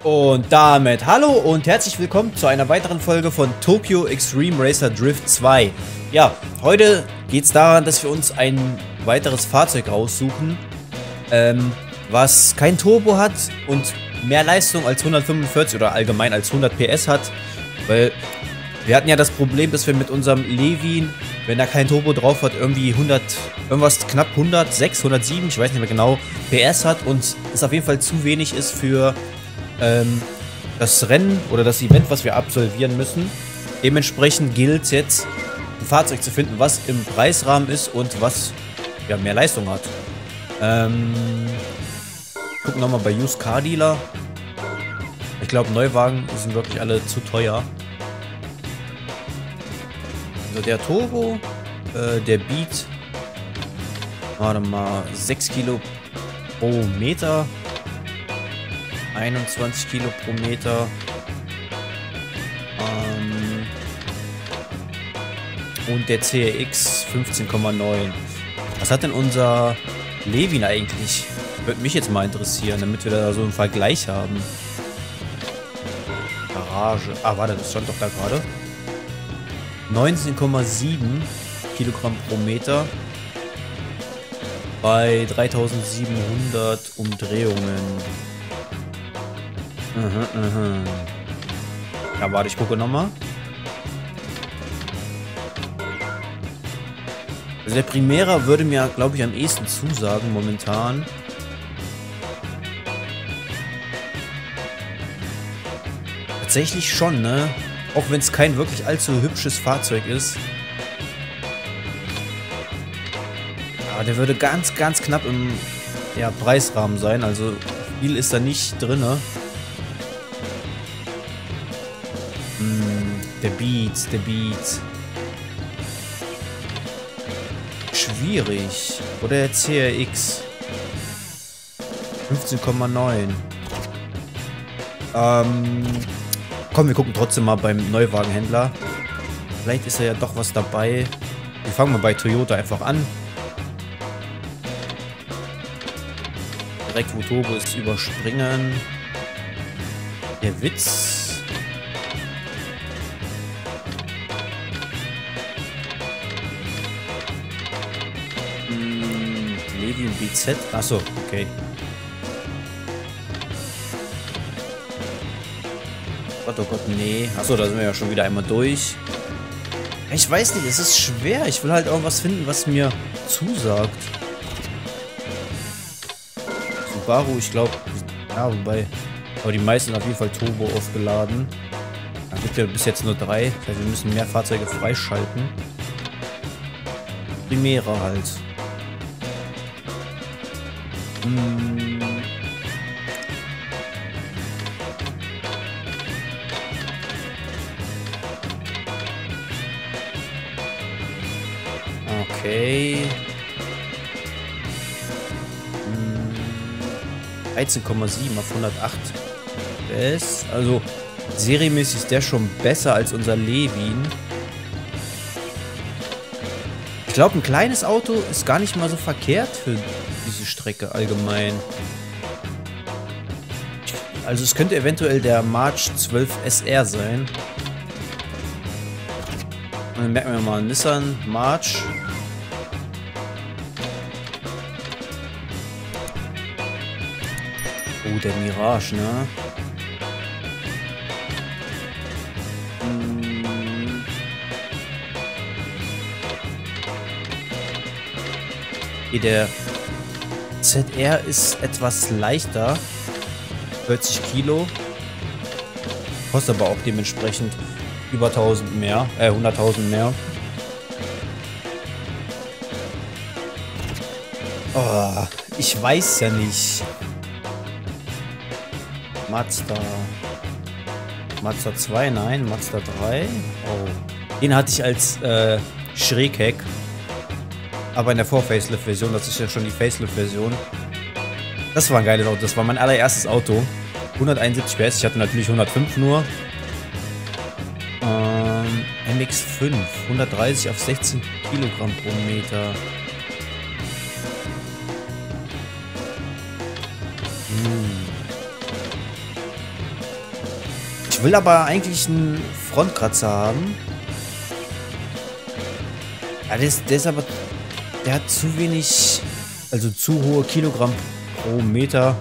Und damit hallo und herzlich willkommen zu einer weiteren Folge von Tokyo Extreme Racer Drift 2. Ja, heute geht es daran, dass wir uns ein weiteres Fahrzeug raussuchen, was kein Turbo hat und mehr Leistung als 145 oder allgemein als 100 PS hat, weil wir hatten ja das Problem, dass wir mit unserem Levin, wenn er kein Turbo drauf hat, irgendwie 100, irgendwas knapp 106, 107, ich weiß nicht mehr genau, PS hat und es auf jeden Fall zu wenig ist für das Rennen oder das Event, was wir absolvieren müssen. Dementsprechend gilt es jetzt, ein Fahrzeug zu finden, was im Preisrahmen ist und was ja mehr Leistung hat. Gucken nochmal bei Used Car Dealer. Ich glaube, Neuwagen sind wirklich alle zu teuer. Also der Turbo, der Beat, warte mal, 6 Kilo pro Meter. 21 Kilo pro Meter. Und der CRX 15,9. Was hat denn unser Levin eigentlich? Würde mich jetzt mal interessieren, damit wir da so einen Vergleich haben. Garage. Ah, warte, das stand doch da gerade. 19,7 Kilogramm pro Meter. Bei 3700 Umdrehungen. Ja, warte, ich gucke nochmal. Also der Primera würde mir, glaube ich, am ehesten zusagen momentan. Tatsächlich schon, ne? Auch wenn es kein wirklich allzu hübsches Fahrzeug ist. Aber der würde ganz, ganz knapp im Preisrahmen sein. Also viel ist da nicht drin. Der Beat. Schwierig. Oder der CRX. 15,9. Komm, wir gucken trotzdem mal beim Neuwagenhändler. Vielleicht ist ja doch was dabei. Wir fangen mal bei Toyota einfach an. Direkt wo Turbo ist, überspringen. Der Witz. Levin BZ. Achso, okay. Oh Gott, nee. Achso, da sind wir ja schon wieder einmal durch. Ich weiß nicht, es ist schwer. Ich will halt irgendwas finden, was mir zusagt. Subaru, ich glaube, ja, wobei, aber die meisten sind auf jeden Fall Turbo aufgeladen. Da gibt ja bis jetzt nur 3. Das heißt, wir müssen mehr Fahrzeuge freischalten. Primera halt. Okay. 13,7 auf 108 PS. Also serienmäßig ist der schon besser als unser Levin. Ich glaube, ein kleines Auto ist gar nicht mal so verkehrt für diese Strecke allgemein. Also es könnte eventuell der March 12 SR sein. Und dann merken wir mal, Nissan March. Oh, der Mirage, ne? Hier der ZR ist etwas leichter. 40 Kilo. Kostet aber auch dementsprechend über 1000 mehr. 100.000 mehr. Oh, ich weiß ja nicht. Mazda 2, nein, Mazda 3. Oh. Den hatte ich als Schrägheck. Aber in der Vor-Facelift-Version, das ist ja schon die Facelift-Version. Das war ein geiles Auto, das war mein allererstes Auto. 171 PS, ich hatte natürlich 105 nur. MX5, 130 auf 16 Kilogramm pro Meter. Ich will aber eigentlich einen Frontkratzer haben. Ja, der ist aber... Der hat zu wenig... Also zu hohe Kilogramm pro Meter.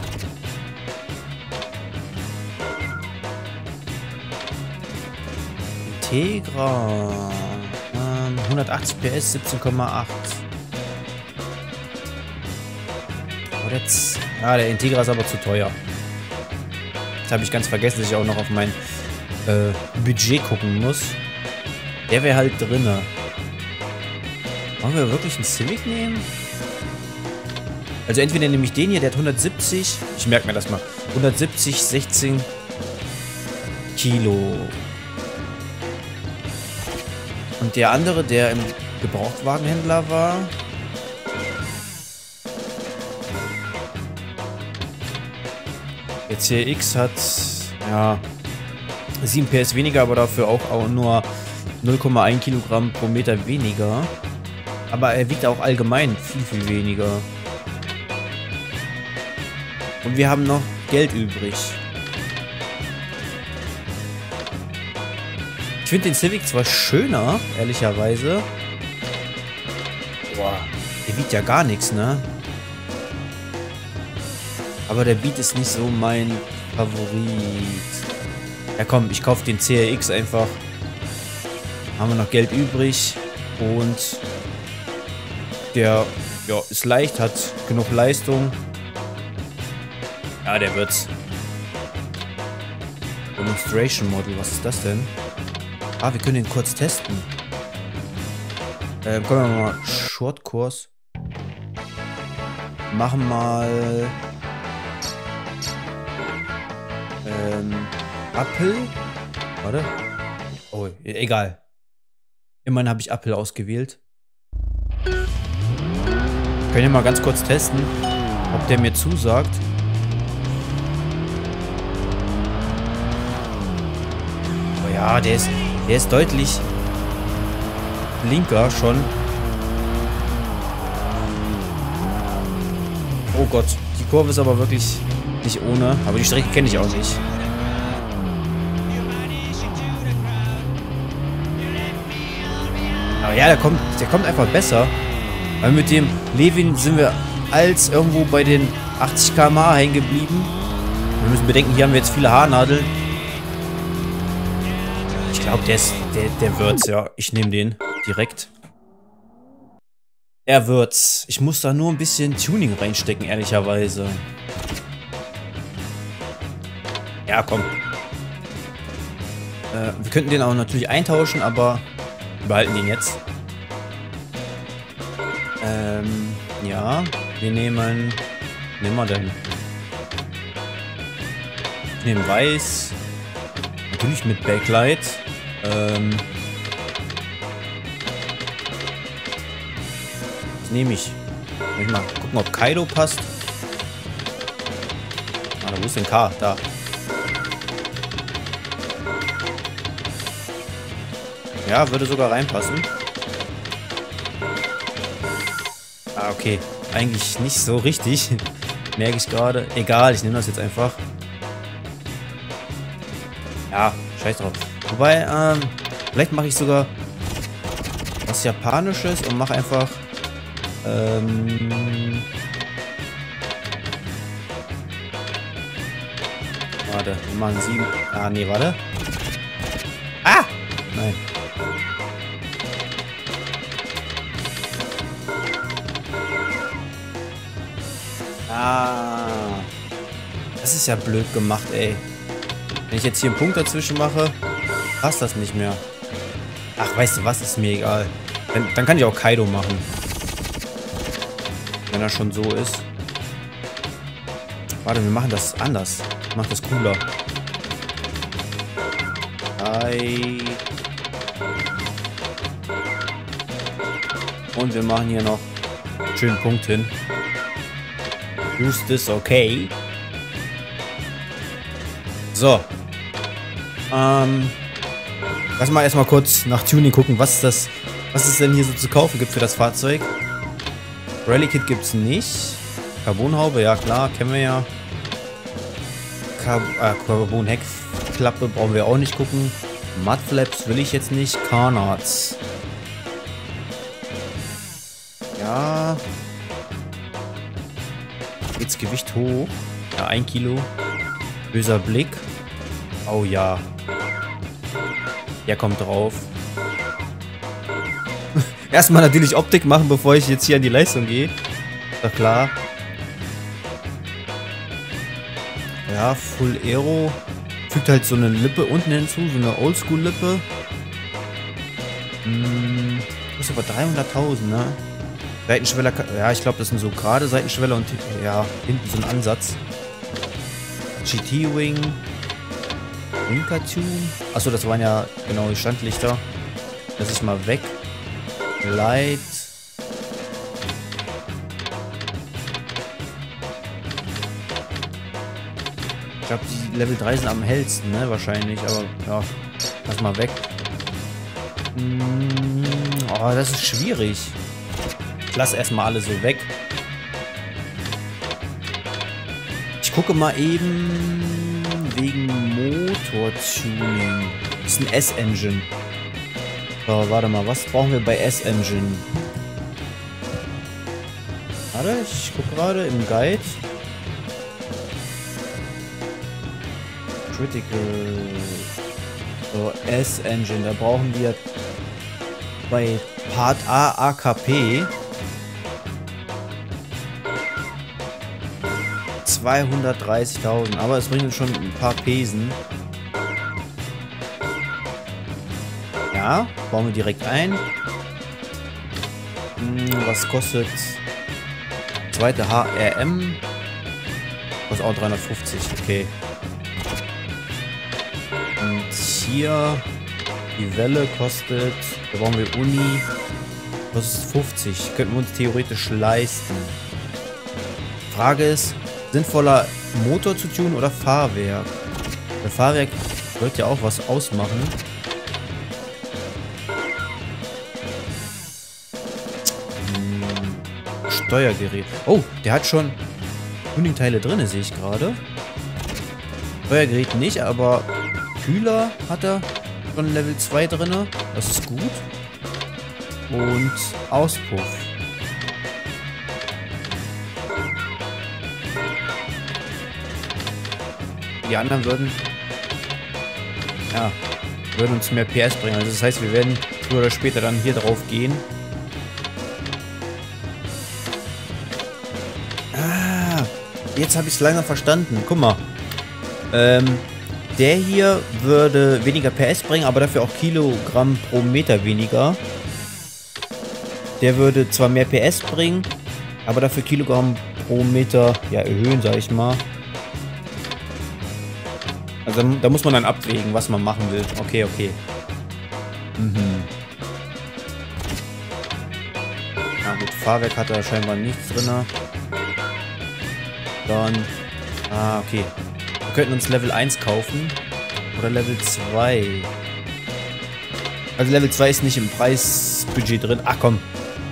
Integra. 180 PS, 17,8. Jetzt, ja, der Integra ist aber zu teuer. Jetzt habe ich ganz vergessen, dass ich auch noch auf mein Budget gucken muss. Der wäre halt drinne. Wollen wir wirklich einen Civic nehmen? Also entweder nehme ich den hier, der hat 170. Ich merke mir das mal. 170, 16 Kilo. Und der andere, der im Gebrauchtwagenhändler war... Der CRX hat, ja, 7 PS weniger, aber dafür auch nur 0,1 Kilogramm pro Meter weniger. Aber er wiegt auch allgemein viel, viel weniger. Und wir haben noch Geld übrig. Ich finde den Civic zwar schöner, ehrlicherweise. Boah, der wiegt ja gar nichts, ne? Aber der Beat ist nicht so mein Favorit. Ja komm, ich kaufe den CRX einfach. Haben wir noch Geld übrig. Und der, ja, ist leicht, hat genug Leistung. Ja, der wird's. Demonstration Model, was ist das denn? Ah, wir können den kurz testen. Kommen wir mal Shortkurs. Machen mal... Apple? Warte. Oh, egal. Immerhin habe ich Apple ausgewählt. Können wir mal ganz kurz testen, ob der mir zusagt. Oh ja, der ist deutlich blinker schon. Oh Gott, die Kurve ist aber wirklich nicht ohne. Aber die Strecke kenne ich auch nicht. Aber ja, der kommt einfach besser. Weil mit dem Levin sind wir als irgendwo bei den 80 km/h hängen geblieben. Wir müssen bedenken, hier haben wir jetzt viele Haarnadeln. Ich glaube, der wird's, ja. Ich nehme den direkt. Er wird's. Ich muss da nur ein bisschen Tuning reinstecken, ehrlicherweise. Ja, komm. Wir könnten den auch natürlich eintauschen, aber wir behalten den jetzt. Ja, wir nehmen... Was nehmen wir denn? Ich nehme weiß. Natürlich mit Backlight. Was nehme ich? Muss ich mal gucken, ob Kaido passt. Ah, wo ist denn K? Da. Ja, würde sogar reinpassen. Ah, okay. Eigentlich nicht so richtig. Merke ich gerade. Egal, ich nehme das jetzt einfach. Ja, scheiß drauf. Wobei, vielleicht mache ich sogar was Japanisches und mache einfach, warte, wir machen 7. Ah, nee, warte. Ah! Nein. Ah. Das ist ja blöd gemacht, ey. Wenn ich jetzt hier einen Punkt dazwischen mache, passt das nicht mehr. Ach, weißt du was, ist mir egal. Dann kann ich auch Kaido machen. Wenn er schon so ist. Warte, wir machen das anders. Ich mach das cooler. Und wir machen hier noch einen schönen Punkt hin. Use this, okay. So. Lass mal erstmal kurz nach Tuning gucken, was es denn hier so zu kaufen gibt für das Fahrzeug. Rally Kit gibt's nicht. Carbonhaube, ja klar, kennen wir ja. Carbon Heckklappe brauchen wir auch nicht gucken. Mudflaps will ich jetzt nicht. Carnards. Ja. Geht's Gewicht hoch? Ja, 1 Kilo. Böser Blick. Oh ja. Der kommt drauf. Erstmal natürlich Optik machen, bevor ich jetzt hier an die Leistung gehe. Ist doch klar. Ja, Full Aero. Fügt halt so eine Lippe unten hinzu, so eine Oldschool-Lippe. Ist aber 300.000, ne? Seitenschweller, ja, ich glaube, das sind so gerade Seitenschweller und ja, hinten so ein Ansatz. GT-Wing. Winker-Tune. Achso, das waren ja genau die Standlichter. Lass ich mal weg. Light. Ich glaube, die Level 3 sind am hellsten, ne? Wahrscheinlich, aber ja, lass mal weg. Oh, das ist schwierig. Ich lasse erstmal alle so weg. Ich gucke mal eben wegen Motortuning. Das ist ein S-Engine. So, warte mal, was brauchen wir bei S-Engine? Warte, ich gucke gerade im Guide. Critical. So, S-Engine, da brauchen wir bei Part A AKP 230.000, aber es bringt uns schon ein paar Pesen. Ja, bauen wir direkt ein. Was kostet zweite HRM? Kostet auch 350, okay. Und hier die Welle kostet, da brauchen wir Uni, kostet 50. Könnten wir uns theoretisch leisten. Frage ist, sinnvoller Motor zu tunen oder Fahrwerk? Der Fahrwerk wird ja auch was ausmachen. Steuergerät. Oh, der hat schon Tuning-Teile drin, sehe ich gerade. Steuergerät nicht, aber Kühler hat er schon Level 2 drin. Das ist gut. Und Auspuff. Die anderen würden uns mehr PS bringen. Also das heißt, wir werden früher oder später dann hier drauf gehen. Jetzt habe ich es langsam verstanden. Guck mal. Der hier würde weniger PS bringen, aber dafür auch Kilogramm pro Meter weniger. Der würde zwar mehr PS bringen, aber dafür Kilogramm pro Meter ja, erhöhen, sag ich mal. Also da muss man dann abwägen, was man machen will. Okay, okay. Na gut, Fahrwerk hat da scheinbar nichts drin. Dann, okay. Wir könnten uns Level 1 kaufen. Oder Level 2. Also Level 2 ist nicht im Preisbudget drin. Ach komm.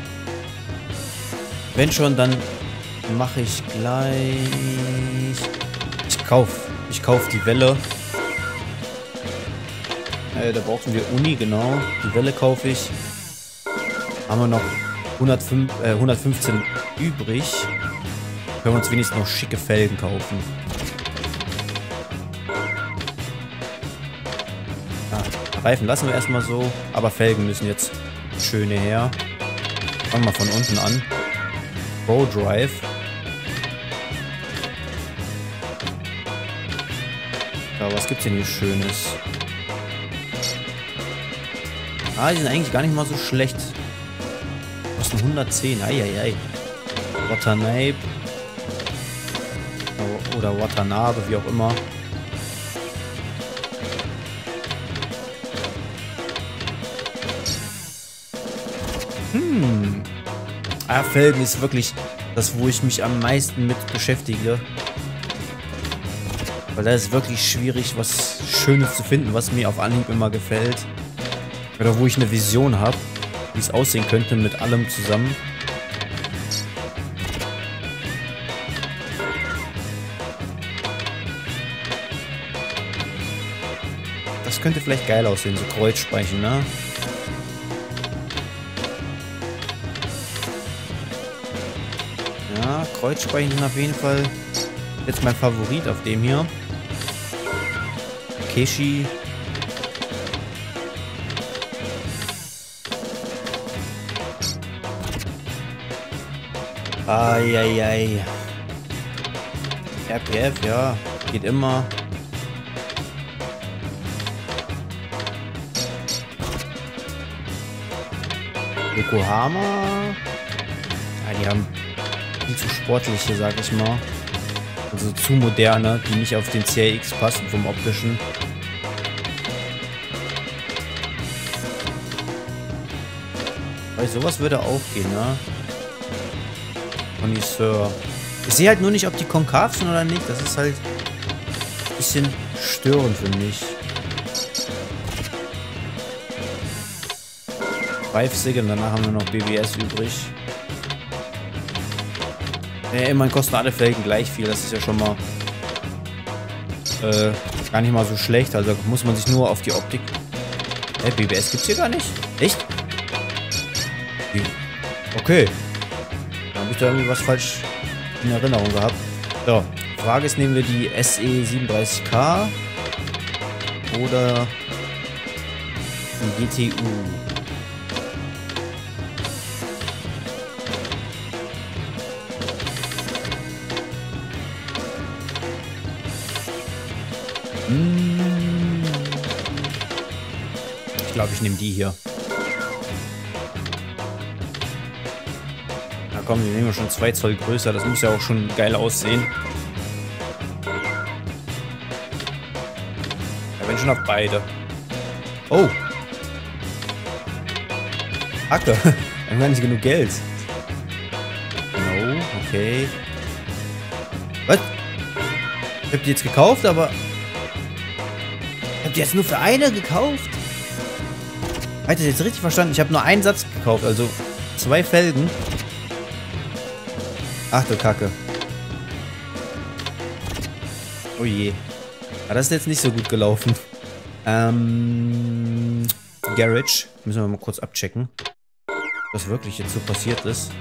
Wenn schon, dann mache ich gleich... Ich kauf die Welle. Da brauchen wir Uni, genau. Die Welle kaufe ich. Haben wir noch 115 übrig. Können wir uns wenigstens noch schicke Felgen kaufen. Reifen lassen wir erstmal so. Aber Felgen müssen jetzt schöne her. Fangen wir von unten an. Pro Drive. Ja, was gibt's denn hier Schönes? Die sind eigentlich gar nicht mal so schlecht. Kosten 110. Eieiei. Watanabe. Oder Watanabe, wie auch immer. Felgen ist wirklich das, wo ich mich am meisten mit beschäftige. Weil da ist wirklich schwierig, was Schönes zu finden, was mir auf Anhieb immer gefällt. Oder wo ich eine Vision habe, wie es aussehen könnte mit allem zusammen. Das könnte vielleicht geil aussehen, so Kreuzspeichen, ne? Ja, Kreuzspeichen sind auf jeden Fall jetzt mein Favorit auf dem hier. Keshi. Eieiei. RPF, ja. Geht immer. Yokohama. Ja, die haben viel zu sportliche, sag ich mal. Also zu moderne, die nicht auf den CRX passen vom optischen. Weil sowas würde auch gehen, ne? Connoisseur. Ich sehe halt nur nicht, ob die konkav sind oder nicht. Das ist halt ein bisschen störend für mich. Five-Sig und danach haben wir noch BBS übrig. Ja, immerhin kosten alle Felgen gleich viel. Das ist ja schon mal gar nicht mal so schlecht. Also muss man sich nur auf die Optik... BBS gibt's hier gar nicht. Echt? Okay. Da habe ich da irgendwie was falsch in Erinnerung gehabt. So, Frage ist, nehmen wir die SE37K oder die GTU? Ich glaube, ich nehme die hier. Na komm, wir nehmen ja schon 2 Zoll größer. Das muss ja auch schon geil aussehen. Ja, wenn schon auf beide. Oh. Hacke. Wir haben gar nicht genug Geld. No, okay. Was? Ich hab die jetzt gekauft, aber... Ich hab die jetzt nur für eine gekauft? Habe ich das jetzt richtig verstanden? Ich habe nur einen Satz gekauft, also 2 Felgen. Ach du Kacke. Oh je. Aber das ist jetzt nicht so gut gelaufen. Garage. Müssen wir mal kurz abchecken. Was wirklich jetzt so passiert ist.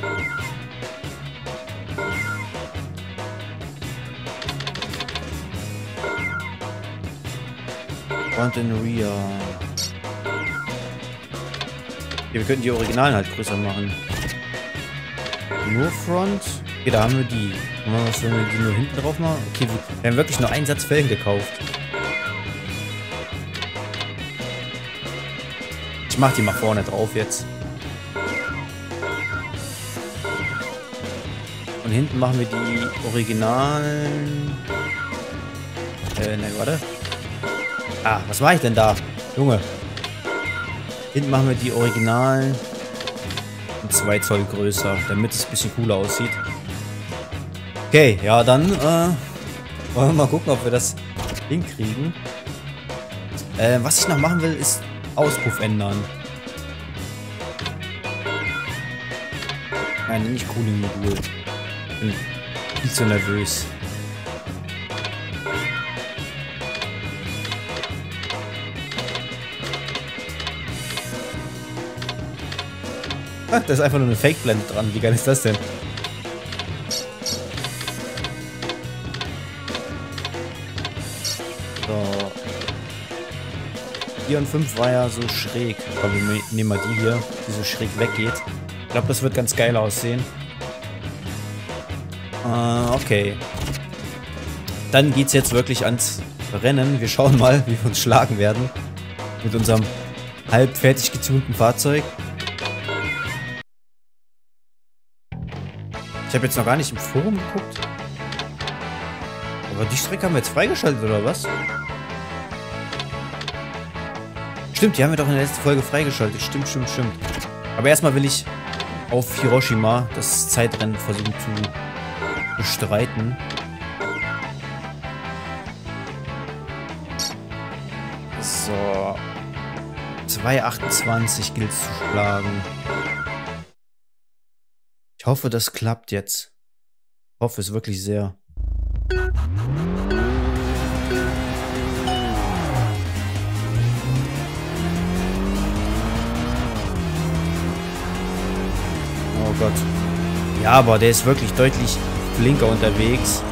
Front and Rear. Okay, wir könnten die Originalen halt größer machen. Nur Front. Okay, da haben wir die. Was, wenn wir die nur hinten drauf machen? Okay, wir haben wirklich nur einen Satz Felgen gekauft. Ich mach die mal vorne drauf jetzt. Und hinten machen wir die Originalen. Ne, warte. Ah, was mache ich denn da? Junge. Hinten machen wir die Originalen. 2 Zoll größer, damit es ein bisschen cooler aussieht. Okay, ja, dann wollen wir mal gucken, ob wir das hinkriegen. Was ich noch machen will, ist Auspuff ändern. Nein, nicht Cooling-Modul. Bin viel zu nervös. Ach, da ist einfach nur eine Fake-Blende dran. Wie geil ist das denn? So. 4 und 5 war ja so schräg. Aber wir nehmen mal die hier, die so schräg weggeht. Ich glaube, das wird ganz geil aussehen. Okay. Dann geht's jetzt wirklich ans Rennen. Wir schauen mal, wie wir uns schlagen werden. Mit unserem halb fertig getunten Fahrzeug. Ich habe jetzt noch gar nicht im Forum geguckt. Aber die Strecke haben wir jetzt freigeschaltet, oder was? Stimmt, die haben wir doch in der letzten Folge freigeschaltet. Stimmt. Aber erstmal will ich auf Hiroshima das Zeitrennen versuchen zu bestreiten. So. 2,28 gilt es zu schlagen. Ich hoffe, das klappt jetzt. Ich hoffe es wirklich sehr. Oh Gott. Ja, aber der ist wirklich deutlich flinker unterwegs.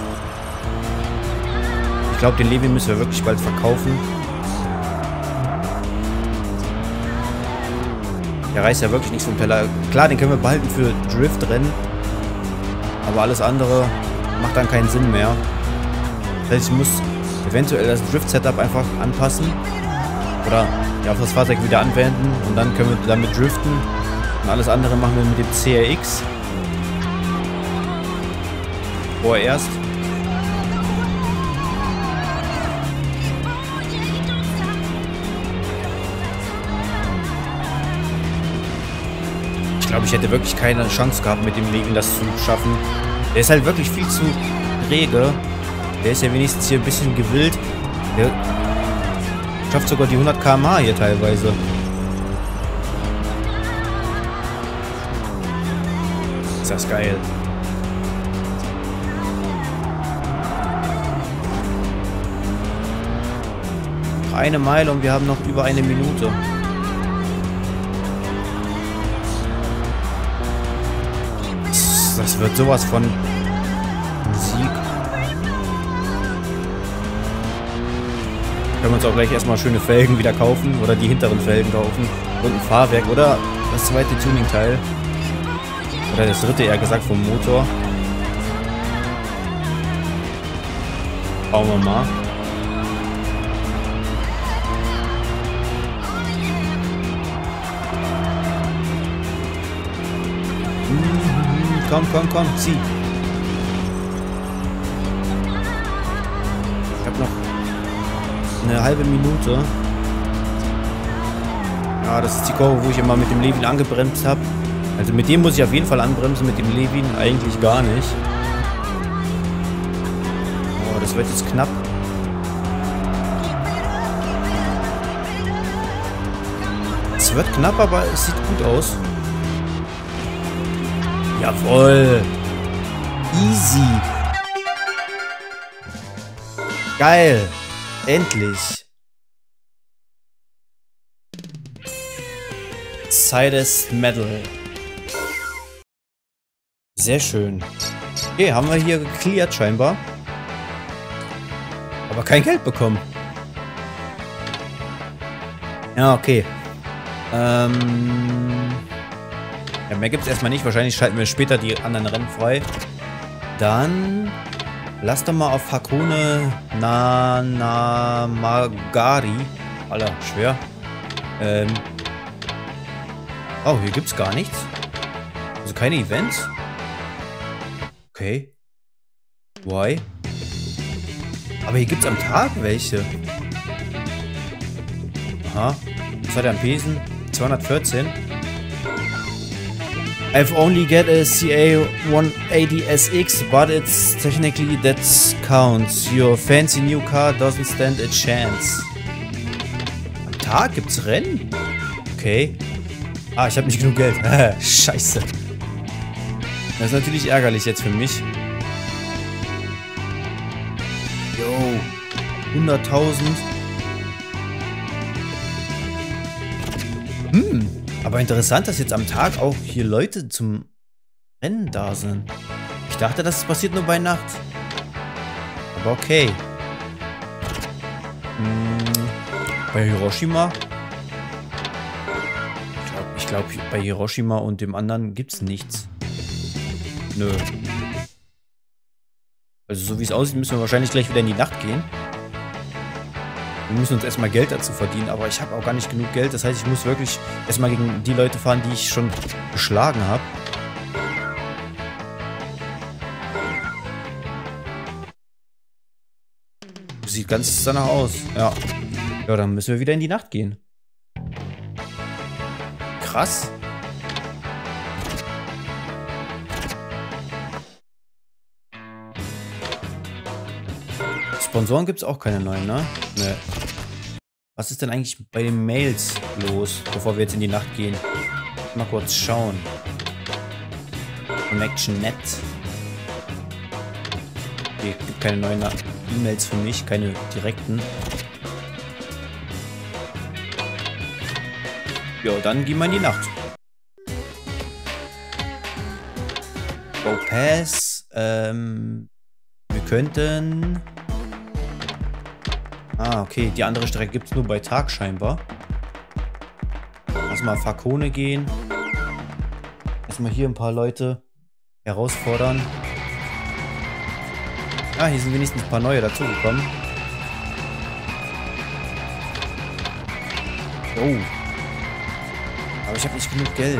Ich glaube, den Levi müssen wir wirklich bald verkaufen. Der reißt ja wirklich nichts vom Teller. Klar, den können wir behalten für Driftrennen. Aber alles andere macht dann keinen Sinn mehr. Das heißt, ich muss eventuell das Drift-Setup einfach anpassen. Oder ja, auf das Fahrzeug wieder anwenden. Und dann können wir damit driften. Und alles andere machen wir mit dem CRX. Vorerst. Ich glaube, ich hätte wirklich keine Chance gehabt, mit dem Levin das zu schaffen. Der ist halt wirklich viel zu träge. Der ist ja wenigstens hier ein bisschen gewillt. Der schafft sogar die 100 km/h hier teilweise. Ist das geil. Noch eine Meile und wir haben noch über eine Minute. Das wird sowas von Sieg. Können wir uns auch gleich erstmal schöne Felgen wieder kaufen. Oder die hinteren Felgen kaufen. Und ein Fahrwerk. Oder das zweite Tuning-Teil. Oder das dritte eher gesagt vom Motor. Schauen wir mal. Komm, komm, komm, zieh. Ich habe noch eine halbe Minute. Ja, das ist die Kurve, wo ich immer mit dem Levin angebremst habe. Also mit dem muss ich auf jeden Fall anbremsen, mit dem Levin eigentlich gar nicht. Oh, das wird jetzt knapp. Es wird knapp, aber es sieht gut aus. Jawohl. Easy. Geil. Endlich. Cides Medal. Sehr schön. Okay, haben wir hier geklärt scheinbar. Aber kein Geld bekommen. Ja, okay. Ja, mehr gibt es erstmal nicht. Wahrscheinlich schalten wir später die anderen Rennen frei. Dann lass doch mal auf Hakone Nanamagari. Alter, schwer. Oh, hier gibt's gar nichts. Also keine Events. Okay. Why? Aber hier gibt's am Tag welche. Aha. Was hat er am Pesen? 214. I've only get a CA 180SX, but it's technically that counts. Your fancy new car doesn't stand a chance. Am Tag gibt's Rennen? Okay. Ah, ich habe nicht genug Geld. Scheiße. Das ist natürlich ärgerlich jetzt für mich. Yo. 100.000. Aber interessant, dass jetzt am Tag auch hier Leute zum Rennen da sind. Ich dachte, das passiert nur bei Nacht. Aber okay. Bei Hiroshima? Ich glaube, bei Hiroshima und dem anderen gibt's nichts. Nö. Also so wie es aussieht, müssen wir wahrscheinlich gleich wieder in die Nacht gehen. Wir müssen uns erstmal Geld dazu verdienen, aber ich habe auch gar nicht genug Geld. Das heißt, ich muss wirklich erstmal gegen die Leute fahren, die ich schon geschlagen habe. Sieht ganz danach aus. Ja. Ja, dann müssen wir wieder in die Nacht gehen. Krass. Sponsoren gibt es auch keine neuen, ne? Ne. Was ist denn eigentlich bei den Mails los, bevor wir jetzt in die Nacht gehen? Mal kurz schauen. Connection.net. Hier gibt keine neuen E-Mails für mich, keine direkten. Ja, dann gehen wir in die Nacht. Go Pass. Wir könnten... Ah, okay. Die andere Strecke gibt es nur bei Tag scheinbar. Lass mal Fakone gehen. Erstmal hier ein paar Leute herausfordern. Ah, hier sind wenigstens ein paar neue dazugekommen. Oh. Aber ich habe nicht genug Geld.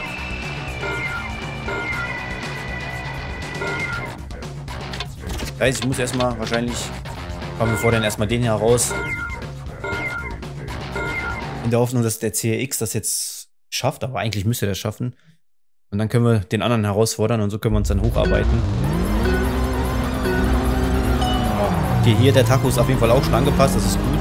Das heißt, ich muss erstmal wahrscheinlich... Komm, wir fordern erstmal den hier raus. In der Hoffnung, dass der CRX das jetzt schafft. Aber eigentlich müsste er das schaffen. Und dann können wir den anderen herausfordern und so können wir uns dann hocharbeiten. Okay, hier der Tacho ist auf jeden Fall auch schon angepasst. Das ist gut.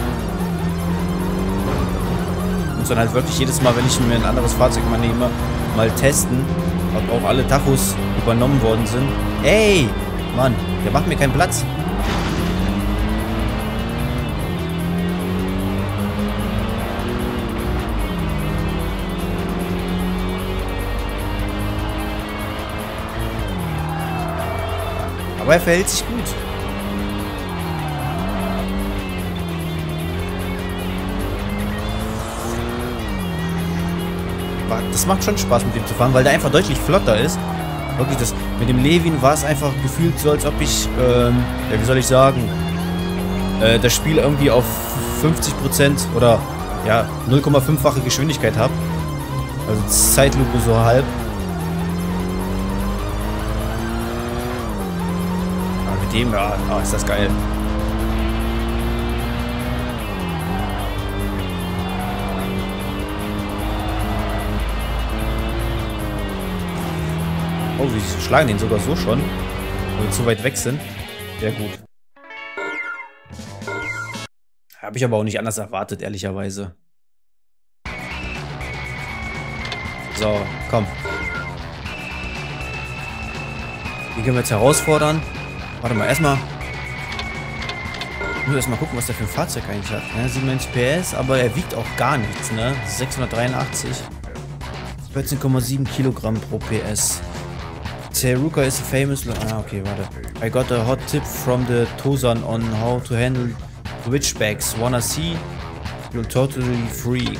Ich muss dann halt wirklich jedes Mal, wenn ich mir ein anderes Fahrzeug mal nehme, mal testen, ob auch alle Tachos übernommen worden sind. Ey! Mann, der macht mir keinen Platz. Aber er verhält sich gut. Das macht schon Spaß mit dem zu fahren, weil der einfach deutlich flotter ist. Wirklich, das mit dem Levin war es einfach gefühlt so, als ob ich, ja, wie soll ich sagen, das Spiel irgendwie auf 50% oder, ja, 0,5-fache Geschwindigkeit habe. Also Zeitlupe so halb. Aber mit dem, ja, oh, ist das geil. Oh, wir schlagen den sogar so schon, weil wir zu weit weg sind. Sehr gut. Habe ich aber auch nicht anders erwartet, ehrlicherweise. So, komm. Den können wir jetzt herausfordern. Warte mal, erstmal. Ich muss erstmal gucken, was der für ein Fahrzeug eigentlich hat. Ja, 97 PS, aber er wiegt auch gar nichts, ne? 683. 14,7 Kilogramm pro PS. Teruka is a famous... Ah, okay, warte. I got a hot tip from the Tosan on how to handle switchbacks. Wanna see? You'll totally freak.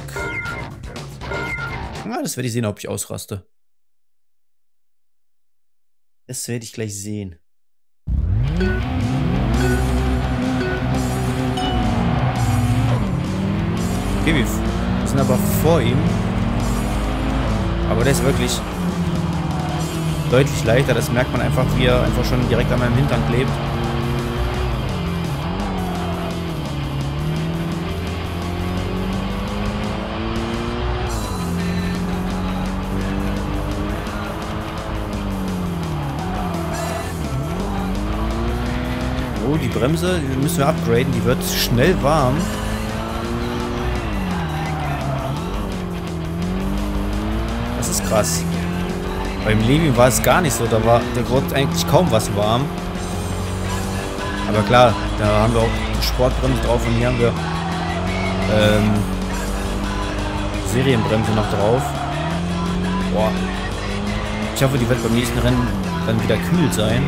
Na, das werde ich sehen, ob ich ausraste. Das werde ich gleich sehen. Okay, wir sind aber vor ihm. Aber der ist wirklich... deutlich leichter, das merkt man einfach, wie er einfach schon direkt an meinem Hintern klebt. Oh, die Bremse, die müssen wir upgraden, die wird schnell warm. Das ist krass. Beim Levin war es gar nicht so, der wurde eigentlich kaum was warm. Aber klar, da haben wir auch die Sportbremse drauf und hier haben wir Serienbremse noch drauf. Boah. Ich hoffe, die wird beim nächsten Rennen dann wieder kühl sein.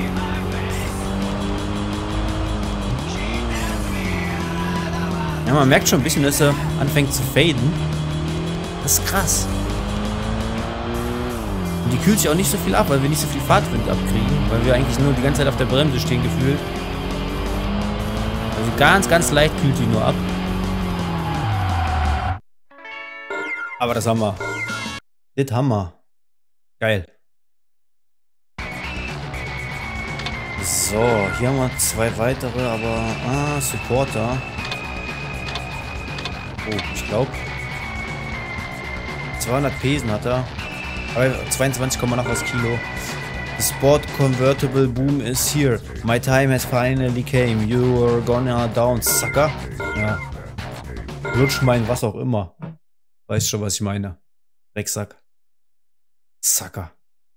Ja, man merkt schon ein bisschen, dass er anfängt zu faden. Das ist krass. Die kühlt sich auch nicht so viel ab, weil wir nicht so viel Fahrtwind abkriegen. Weil wir eigentlich nur die ganze Zeit auf der Bremse stehen gefühlt. Also ganz, ganz leicht kühlt die nur ab. Aber das haben wir. Das haben wir. Geil. So, hier haben wir zwei weitere, aber... Ah, Supporter. Oh, ich glaube... 200 Pesen hat er. 22, noch was Kilo. The sport convertible boom is here. My time has finally came. You are gonna down, sucker. Ja. Lutsch mein was auch immer. Weißt schon, was ich meine. Drecksack. Sucker.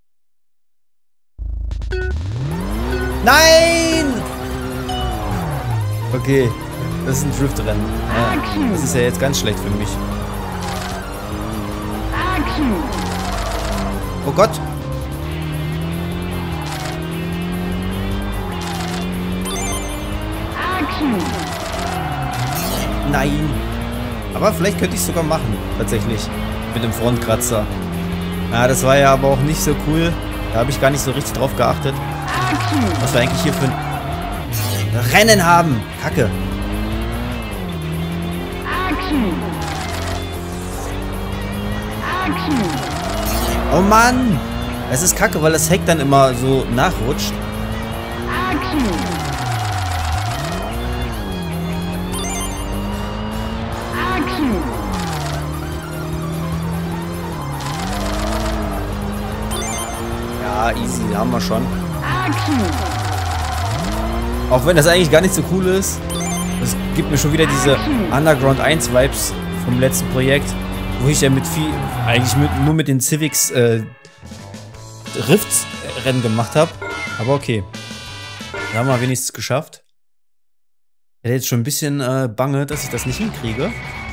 Nein! Okay. Das ist ein Driftrennen. Ja, das ist ja jetzt ganz schlecht für mich. Oh Gott. Nein. Aber vielleicht könnte ich es sogar machen, tatsächlich. Mit dem Frontkratzer. Ja, das war ja aber auch nicht so cool. Da habe ich gar nicht so richtig drauf geachtet. Was wir eigentlich hier für ein Rennen haben. Kacke. Oh Mann. Es ist kacke, weil das Heck dann immer so nachrutscht. Ja, easy, haben wir schon. Auch wenn das eigentlich gar nicht so cool ist. Das gibt mir schon wieder diese Underground 1 Vibes vom letzten Projekt, wo ich ja nur mit den Civics Rift-Rennen gemacht habe. Aber okay. Da haben wir wenigstens geschafft. Ich hätte jetzt schon ein bisschen Bange, dass ich das nicht hinkriege.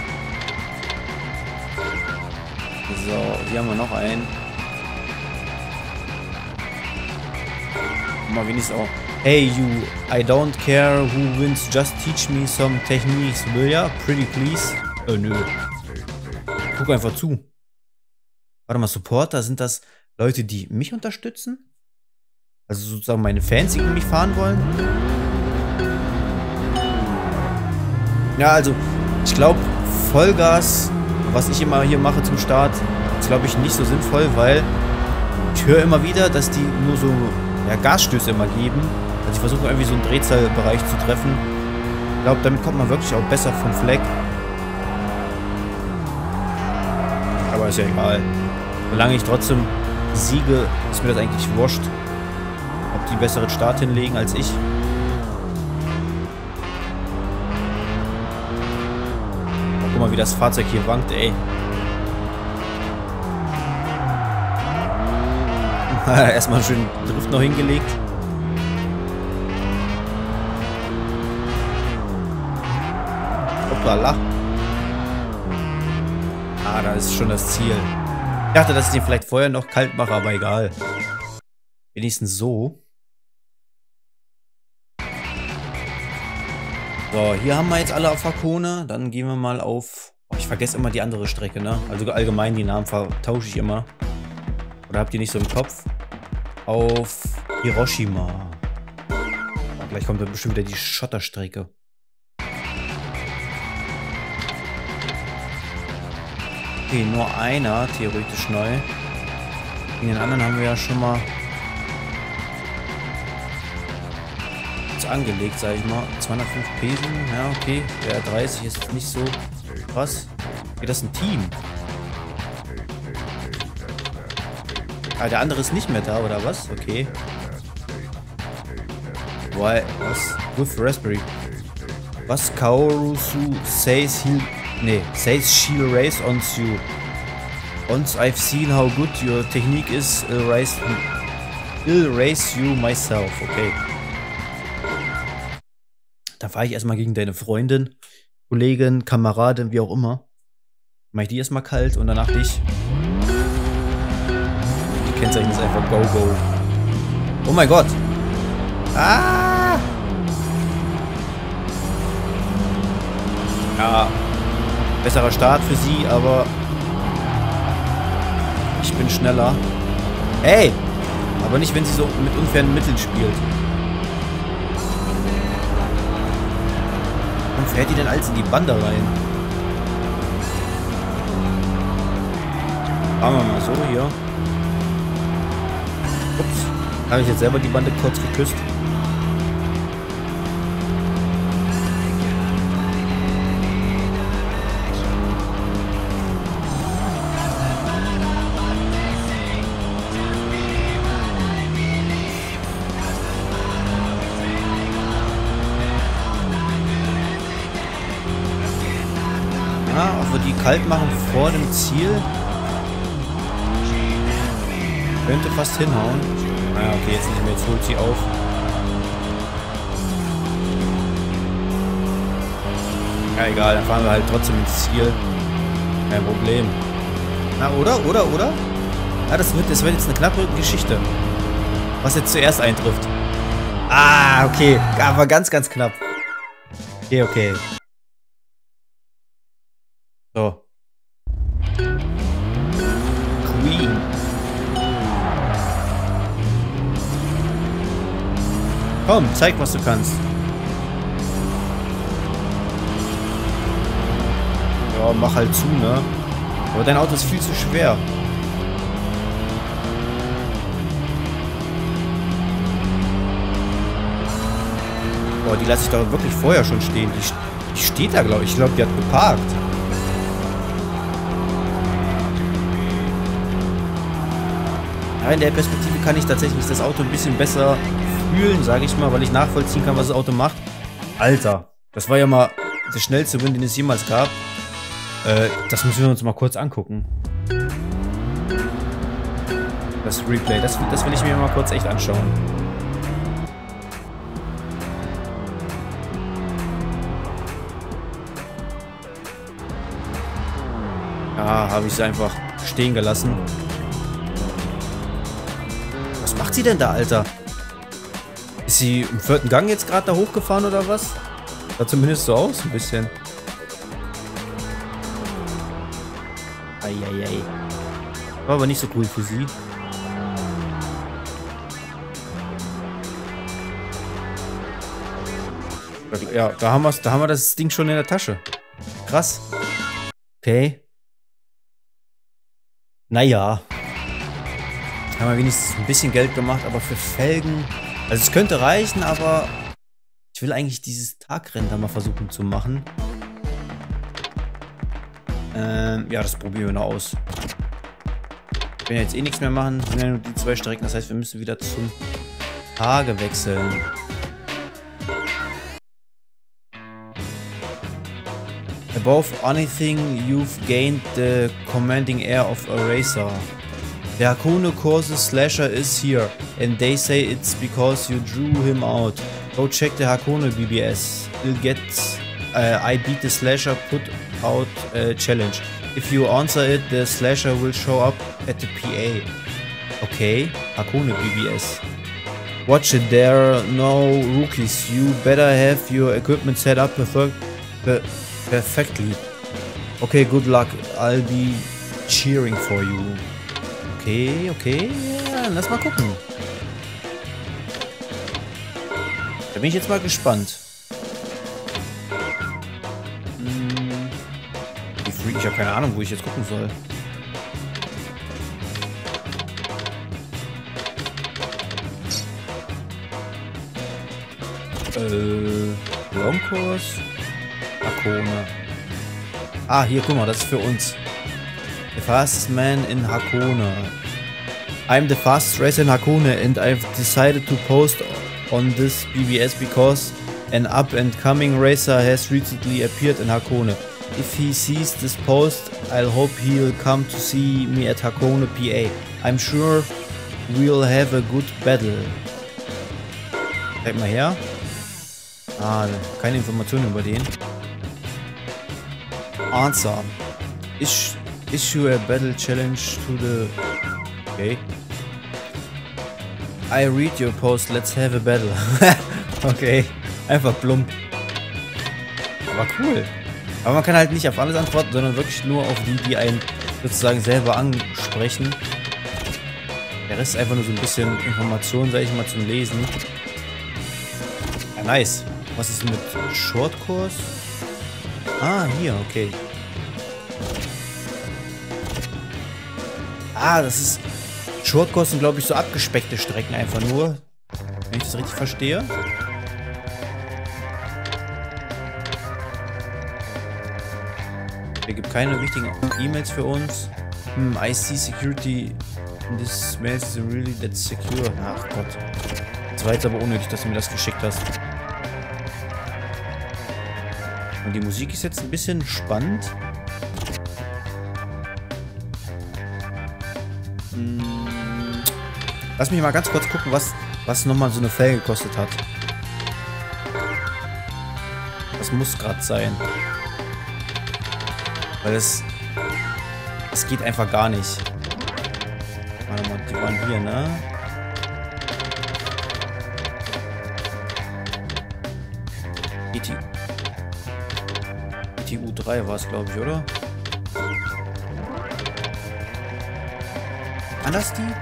So, hier haben wir noch einen. Mal wenigstens auch. Hey you, I don't care who wins, just teach me some techniques, will ya? Pretty please. Nö. Guck einfach zu. Warte mal, Supporter, sind das Leute, die mich unterstützen? Also sozusagen meine Fans, die mit mich fahren wollen? Ja, also, ich glaube, Vollgas, was ich immer hier mache zum Start, ist, glaube ich, nicht so sinnvoll, weil ich höre immer wieder, dass die nur so Gasstöße immer geben. Also ich versuche irgendwie so einen Drehzahlbereich zu treffen. Ich glaube, damit kommt man wirklich auch besser vom Fleck. Aber ist ja egal. Solange ich trotzdem siege, ist mir das eigentlich wurscht. Ob die besseren Start hinlegen als ich. Oh, guck mal, wie das Fahrzeug hier wankt, ey. Erstmal schön Drift noch hingelegt. Hoppala. Ah, da ist schon das Ziel. Ich dachte, dass ich den vielleicht vorher noch kalt mache, aber egal. Wenigstens so. So, hier haben wir jetzt alle auf Hakone. Dann gehen wir mal auf... Oh, ich vergesse immer die andere Strecke, ne? Also allgemein die Namen vertausche ich immer. Oder habt ihr nicht so im Kopf? Auf Hiroshima. Oh, gleich kommt dann bestimmt wieder die Schotterstrecke. Okay, nur einer theoretisch neu. In den anderen haben wir ja schon mal angelegt, sag ich mal. 205 Pesen, ja okay. Der 30 ist nicht so krass. Okay, das ist ein Team. Ah, der andere ist nicht mehr da, oder was? Okay. Why? Was? With Raspberry. Was Kaorusu says he... Nee, says she'll race on you. Once I've seen how good your technique is, I'll race you myself. Okay. Da fahre ich erstmal gegen deine Freundin, Kollegin, Kameradin, wie auch immer. Mach ich die erstmal kalt und danach dich. Die Kennzeichen ist einfach Go Go. Oh mein Gott. Ah! Ja. Besserer Start für sie, aber ich bin schneller. Hey! Aber nicht, wenn sie so mit unfairen Mitteln spielt. Warum fährt die denn alles in die Bande rein? Machen wir mal so hier. Ups. Habe ich jetzt selber die Bande kurz geküsst? Ja, ob wir die kalt machen vor dem Ziel. Könnte fast hinhauen. Naja, okay, jetzt nicht mehr. Jetzt holt sie auf. Ja, egal. Dann fahren wir halt trotzdem ins Ziel. Kein Problem. Na, oder? Ja, das wird jetzt eine knappe Geschichte. Was jetzt zuerst eintrifft. Ah, okay. Aber ganz, ganz knapp. Okay, okay. So. Queen. Komm, zeig, was du kannst. Ja, mach halt zu, ne? Aber dein Auto ist viel zu schwer. Boah, die lasse ich doch wirklich vorher schon stehen. Die steht da, glaube ich. Ich glaube, die hat geparkt. Ja, in der Perspektive kann ich tatsächlich das Auto ein bisschen besser fühlen, sage ich mal, weil ich nachvollziehen kann, was das Auto macht. Alter, das war ja mal der schnellste Win, den es jemals gab. Das müssen wir uns mal kurz angucken. Das Replay, das will ich mir mal kurz echt anschauen. Ah, habe ich sie einfach stehen gelassen. Was macht sie denn da, Alter? Ist sie im 4. Gang jetzt gerade da hochgefahren oder was? Sah zumindest so aus, ein bisschen. Eieiei. War aber nicht so cool für sie. Ja, da haben wir das Ding schon in der Tasche. Krass. Okay. Naja. Haben wir wenigstens ein bisschen Geld gemacht, aber für Felgen... Also es könnte reichen, aber... Ich will eigentlich dieses Tagrennen da mal versuchen zu machen. Ja, das probieren wir noch aus. Wir können jetzt eh nichts mehr machen. Das sind ja nur die 2 Strecken. Das heißt, wir müssen wieder zum Tage wechseln. Above anything, you've gained the commanding air of a racer. The Hakone Courses Slasher is here, and they say it's because you drew him out. Go check the Hakone BBS. You'll get I beat the Slasher put out challenge. If you answer it, the Slasher will show up at the PA. Okay, Hakone BBS. Watch it, there are no rookies. You better have your equipment set up perfectly. Okay, good luck. I'll be cheering for you. Okay, okay. Ja, lass mal gucken. Da bin ich jetzt mal gespannt. Ich habe keine Ahnung, wo ich jetzt gucken soll. Longcourse. Hakone. Ah, hier, guck mal, das ist für uns. The fastest man in Hakone. I'm the fastest racer in Hakone and I've decided to post on this BBS because an up-and-coming racer has recently appeared in Hakone. If he sees this post, I'll hope he'll come to see me at Hakone PA. I'm sure we'll have a good battle. Zeig mal her. Ah, keine Informationen über den. Answer. Issue a battle challenge to the... Okay. I read your post, let's have a battle. Okay. Einfach plump. Aber cool. Aber man kann halt nicht auf alles antworten, sondern wirklich nur auf die, die einen sozusagen selber ansprechen. Der Rest ist einfach nur so ein bisschen Information, sag ich mal, zum Lesen. Ja, nice. Was ist mit Shortkurs? Ah, hier, okay. Ah, das ist... Shortkurs sind, glaube ich, so abgespeckte Strecken einfach nur. Wenn ich das richtig verstehe. Er gibt keine wichtigen E-Mails für uns. I see security in this mail is really that secure. Ach Gott. Das war jetzt aber unnötig, dass du mir das geschickt hast. Und die Musik ist jetzt ein bisschen spannend. Lass mich mal ganz kurz gucken, was nochmal so eine Felge gekostet hat. Das muss gerade sein. Weil es geht einfach gar nicht. Warte mal, die waren hier, ne? U3 war es, glaube ich, oder? Waren das die?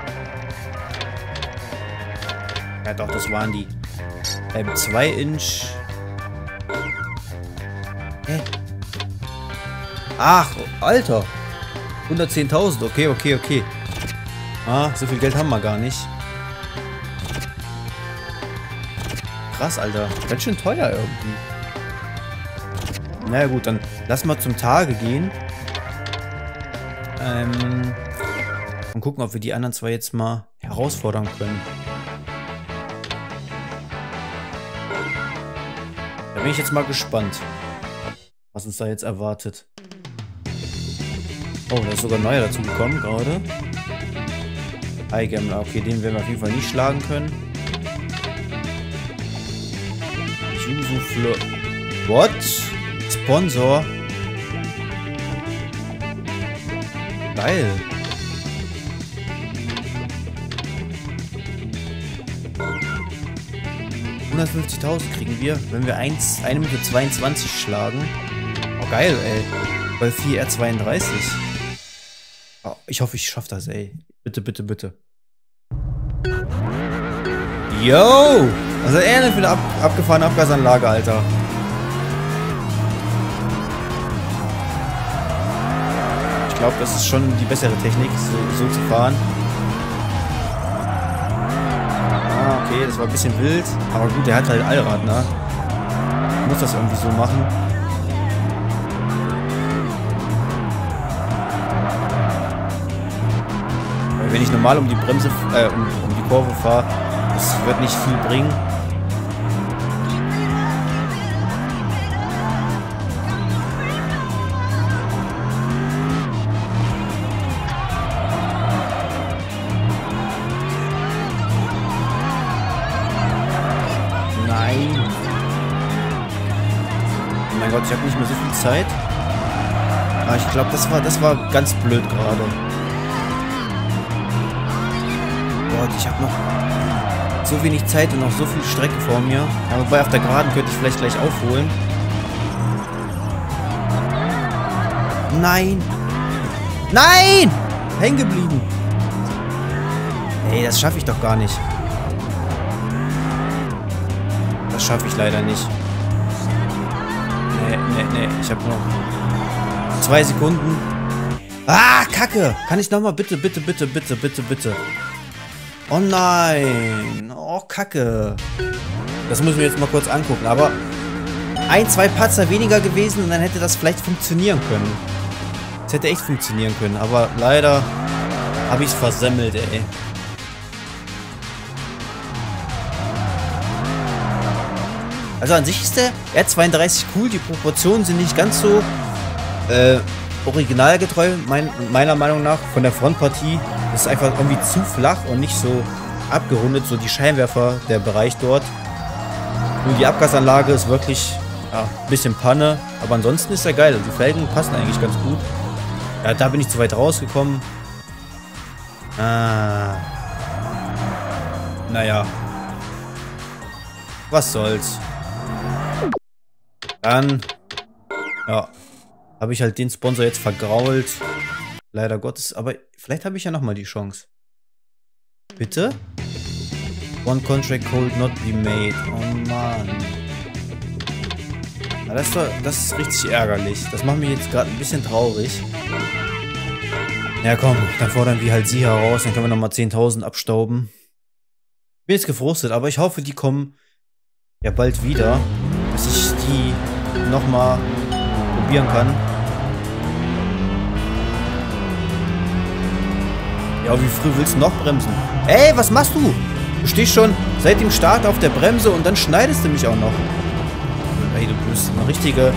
Ja doch, das waren die. Beim 2-Inch... Hä? Ach, Alter. 110.000, okay. Ah, so viel Geld haben wir gar nicht. Krass, Alter. Ganz schön teuer irgendwie. Naja gut, dann lass mal zum Tage gehen. Und gucken, ob wir die anderen zwei jetzt mal herausfordern können. Da bin ich jetzt mal gespannt, was uns da jetzt erwartet. Oh, da ist sogar ein neuer dazu gekommen gerade. Highgambler, okay, den werden wir auf jeden Fall nicht schlagen können. What? Sponsor? Geil. $150.000 kriegen wir, wenn wir eine Minute 22 schlagen. Oh, geil, ey. Bei 4R32. Oh, ich hoffe, ich schaffe das, ey. Bitte. Yo! Also eher eine für eine abgefahrene Abgasanlage, Alter. Ich glaube, das ist schon die bessere Technik, so zu fahren. Ah, okay, das war ein bisschen wild. Aber gut, der hat halt Allrad, ne? Muss das irgendwie so machen. Weil wenn ich normal um die Bremse, um die Kurve fahre, das wird nicht viel bringen. Nein. Oh mein Gott, ich habe nicht mehr so viel Zeit. Aber ich glaube, das war ganz blöd gerade. Gott, ich habe noch so wenig Zeit und noch so viel Strecke vor mir. Ja, wobei auf der Geraden könnte ich vielleicht gleich aufholen. Nein! Nein! Hängen geblieben. Ey, das schaffe ich doch gar nicht. Das schaffe ich leider nicht. Nee. Ich habe noch 2 Sekunden. Ah, Kacke! Kann ich nochmal bitte. Oh nein. Oh, Kacke. Das müssen wir jetzt mal kurz angucken. Aber 1-2 Patzer weniger gewesen und dann hätte das vielleicht funktionieren können. Es hätte echt funktionieren können. Aber leider habe ich es versemmelt, ey. Also an sich ist der R32 cool. Die Proportionen sind nicht ganz so originalgetreu, meiner Meinung nach. Von der Frontpartie ist einfach irgendwie zu flach und nicht so abgerundet, so die Scheinwerfer, der Bereich dort. Nur die Abgasanlage ist wirklich ein bisschen Panne, aber ansonsten ist er geil. Also die Felgen passen eigentlich ganz gut. Ja, da bin ich zu weit rausgekommen. Naja. Was soll's. Dann, ja, habe ich halt den Sponsor jetzt vergrault. Leider Gottes, aber vielleicht habe ich ja nochmal die Chance. Bitte? One contract could not be made. Oh Mann. Ja, das ist richtig ärgerlich. Das macht mich jetzt gerade ein bisschen traurig. Ja komm, dann fordern wir halt sie heraus. Dann können wir nochmal 10.000 abstauben. Bin jetzt gefrustet, aber ich hoffe, die kommen ja bald wieder, dass ich die nochmal probieren kann. Ja, wie früh willst du noch bremsen? Ey, was machst du? Du stehst schon seit dem Start auf der Bremse und dann schneidest du mich auch noch. Ey, du bist eine richtige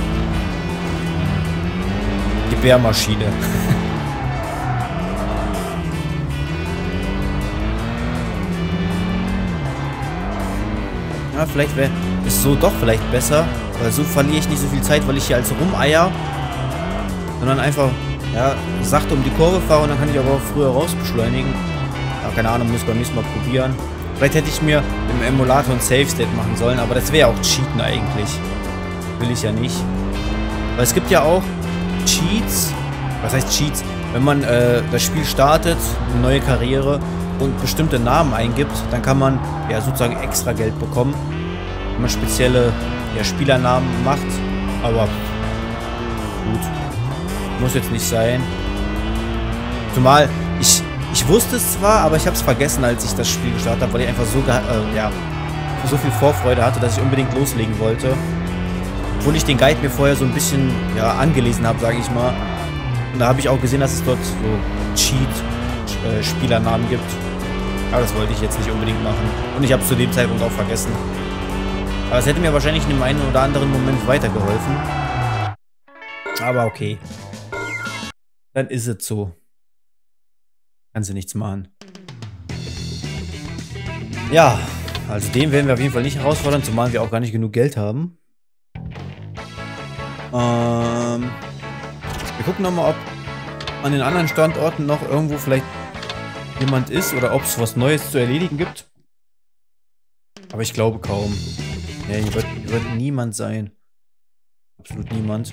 Gebärmaschine. Ja, vielleicht wäre es so doch vielleicht besser, weil so verliere ich nicht so viel Zeit, weil ich hier also rumeier, sondern einfach, ja, sachte um die Kurve fahre und dann kann ich aber auch früher raus beschleunigen. Ja, keine Ahnung, muss ich beim nächsten Mal probieren. Vielleicht hätte ich mir im Emulator ein Save State machen sollen, aber das wäre ja auch Cheaten eigentlich. Will ich ja nicht. Weil es gibt ja auch Cheats. Was heißt Cheats? Wenn man das Spiel startet, eine neue Karriere und bestimmte Namen eingibt, dann kann man ja sozusagen extra Geld bekommen. Wenn man spezielle Spielernamen macht. Aber gut. Muss jetzt nicht sein. Zumal ich wusste es zwar, aber ich habe es vergessen, als ich das Spiel gestartet habe, weil ich einfach so viel Vorfreude hatte, dass ich unbedingt loslegen wollte. Obwohl ich den Guide mir vorher so ein bisschen angelesen habe, sage ich mal. Und da habe ich auch gesehen, dass es dort so Cheat-Spielernamen gibt. Aber das wollte ich jetzt nicht unbedingt machen. Und ich habe es zu dem Zeitpunkt auch vergessen. Aber es hätte mir wahrscheinlich in dem einen oder anderen Moment weitergeholfen. Aber okay. Dann ist es so. Kannst du nichts machen. Ja, also den werden wir auf jeden Fall nicht herausfordern, zumal wir auch gar nicht genug Geld haben. Wir gucken nochmal, ob an den anderen Standorten noch irgendwo vielleicht jemand ist oder ob es was Neues zu erledigen gibt. Aber ich glaube kaum. Ja, hier wird niemand sein. Absolut niemand.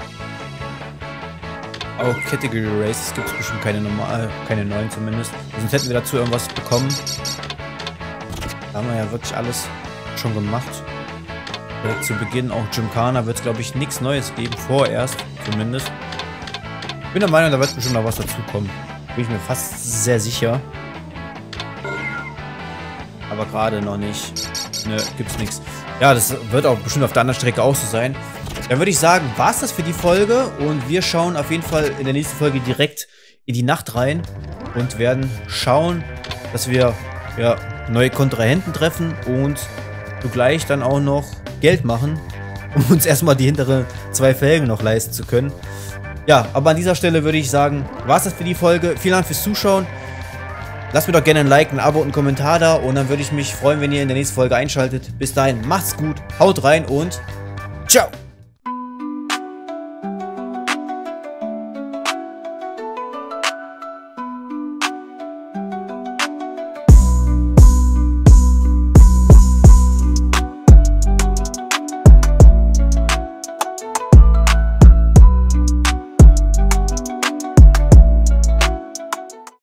Auch Category Races gibt es bestimmt keine neuen zumindest. Sonst hätten wir dazu irgendwas bekommen. Da haben wir ja wirklich alles schon gemacht. Direkt zu Beginn auch Gymkhana wird es, glaube ich, nichts Neues geben. Vorerst zumindest. Ich bin der Meinung, da wird bestimmt noch was dazukommen. Bin ich mir fast sehr sicher. Aber gerade noch nicht. Ne, gibt's nichts. Ja, das wird auch bestimmt auf der anderen Strecke auch so sein. Dann würde ich sagen, war es das für die Folge. Und wir schauen auf jeden Fall in der nächsten Folge direkt in die Nacht rein. Und werden schauen, dass wir neue Kontrahenten treffen. Und zugleich dann auch noch Geld machen. Um uns erstmal die hinteren 2 Felgen noch leisten zu können. Ja, aber an dieser Stelle würde ich sagen, war es das für die Folge. Vielen Dank fürs Zuschauen. Lasst mir doch gerne ein Like, ein Abo und einen Kommentar da. Und dann würde ich mich freuen, wenn ihr in der nächsten Folge einschaltet. Bis dahin, macht's gut, haut rein und ciao!